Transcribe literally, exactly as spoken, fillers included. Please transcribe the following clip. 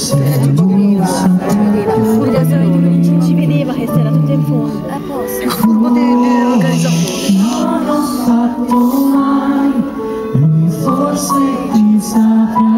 ci vedeva che era tutto in fondo. A posto. Il furbo dell'organizzatore. Non l'ho fatto mai, lui forse ci saprà.